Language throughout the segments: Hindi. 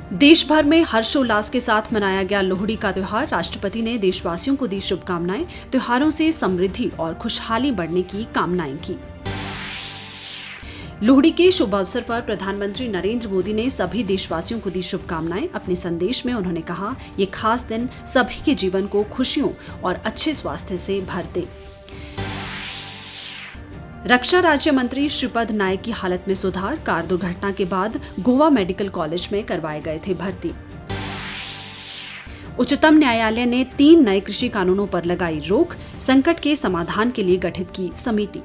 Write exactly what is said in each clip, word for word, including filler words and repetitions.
देश भर में हर्षोल्लास के साथ मनाया गया लोहड़ी का त्योहार। राष्ट्रपति ने देशवासियों को दी शुभकामनाएं। त्योहारों से समृद्धि और खुशहाली बढ़ने की कामनाएं की। लोहड़ी के शुभ अवसर पर प्रधानमंत्री नरेंद्र मोदी ने सभी देशवासियों को दी शुभकामनाएं। अपने संदेश में उन्होंने कहा, ये खास दिन सभी के जीवन को खुशियों और अच्छे स्वास्थ्य से भर दे। रक्षा राज्य मंत्री श्रीपद नायक की हालत में सुधार। कार दुर्घटना के बाद गोवा मेडिकल कॉलेज में करवाए गए थे भर्ती। उच्चतम न्यायालय ने तीन नए कृषि कानूनों पर लगाई रोक। संकट के समाधान के लिए गठित की समिति।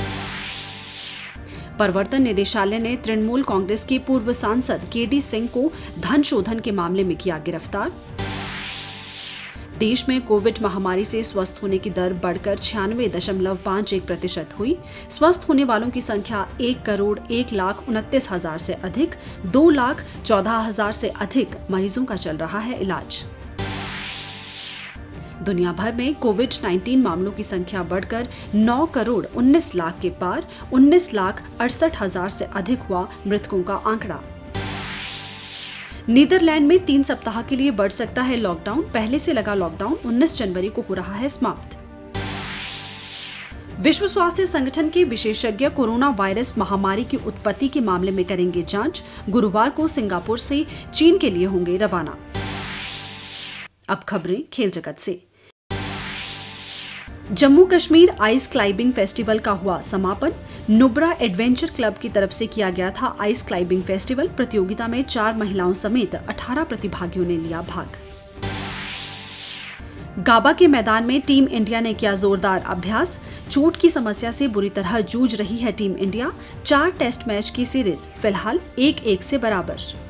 प्रवर्तन निदेशालय ने तृणमूल कांग्रेस के पूर्व सांसद के डी सिंह को धन शोधन के मामले में किया गिरफ्तार। देश में कोविड महामारी से स्वस्थ होने की दर बढ़कर छियानवे दशमलव पाँच एक प्रतिशत हुई। स्वस्थ होने वालों की संख्या एक करोड़ एक लाख उनतीस हजार से अधिक। दो लाख चौदह हजार से अधिक मरीजों का चल रहा है इलाज। दुनिया भर में कोविड उन्नीस मामलों की संख्या बढ़कर नौ करोड़ उन्नीस लाख के पार। उन्नीस लाख अड़सठ हजार से अधिक हुआ मृतकों का आंकड़ा। नीदरलैंड में तीन सप्ताह के लिए बढ़ सकता है लॉकडाउन। पहले से लगा लॉकडाउन उन्नीस जनवरी को हो रहा है समाप्त। विश्व स्वास्थ्य संगठन के विशेषज्ञ कोरोना वायरस महामारी की उत्पत्ति के मामले में करेंगे जांच। गुरुवार को सिंगापुर से चीन के लिए होंगे रवाना। अब खबरें खेल जगत से। Jammu Kashmir ice climbing festival का हुआ समापन। नुब्रा एडवेंचर क्लब की तरफ से किया गया था आइस क्लाइंबिंग फेस्टिवल। प्रतियोगिता में चार महिलाओं समेत अठारह प्रतिभागियों ने लिया भाग। गाबा के मैदान में टीम इंडिया ने किया जोरदार अभ्यास। चोट की समस्या से बुरी तरह जूझ रही है टीम इंडिया। चार टेस्ट मैच की सीरीज फिलहाल एक एक से बराबर।